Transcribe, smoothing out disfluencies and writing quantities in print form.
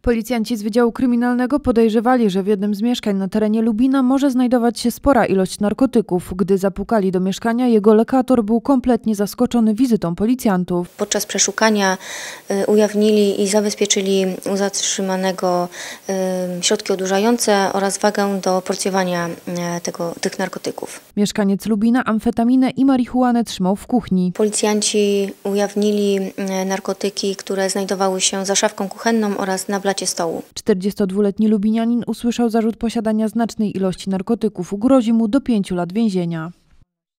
Policjanci z Wydziału Kryminalnego podejrzewali, że w jednym z mieszkań na terenie Lubina może znajdować się spora ilość narkotyków. Gdy zapukali do mieszkania, jego lokator był kompletnie zaskoczony wizytą policjantów. Podczas przeszukania ujawnili i zabezpieczyli u zatrzymanego środki odurzające oraz wagę do porcjowania tych narkotyków. Mieszkaniec Lubina amfetaminę i marihuanę trzymał w kuchni. Policjanci ujawnili narkotyki, które znajdowały się za szafką kuchenną oraz na blacie stołu. 42-letni lubinianin usłyszał zarzut posiadania znacznej ilości narkotyków. Grozi mu do 5 lat więzienia.